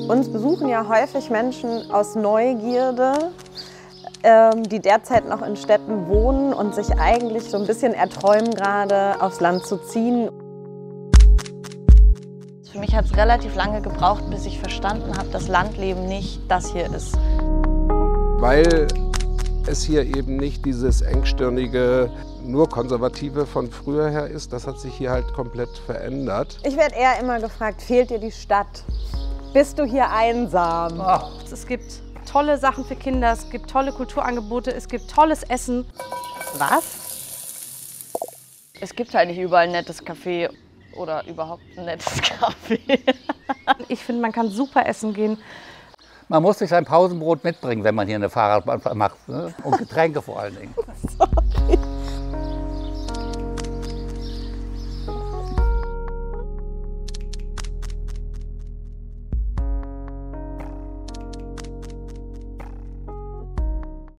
Uns besuchen ja häufig Menschen aus Neugierde, die derzeit noch in Städten wohnen und sich eigentlich so ein bisschen erträumen, gerade aufs Land zu ziehen. Für mich hat es relativ lange gebraucht, bis ich verstanden habe, dass Landleben nicht das hier ist. Weil es hier eben nicht dieses engstirnige, nur konservative von früher her ist, das hat sich hier halt komplett verändert. Ich werde eher immer gefragt, fehlt dir die Stadt? Bist du hier einsam? Oh. Es gibt tolle Sachen für Kinder, es gibt tolle Kulturangebote, es gibt tolles Essen. Was? Es gibt halt nicht überall ein nettes Café oder überhaupt ein nettes Café. Ich finde, man kann super essen gehen. Man muss sich sein Pausenbrot mitbringen, wenn man hier eine Fahrradbahn macht, ne? Und Getränke vor allen Dingen.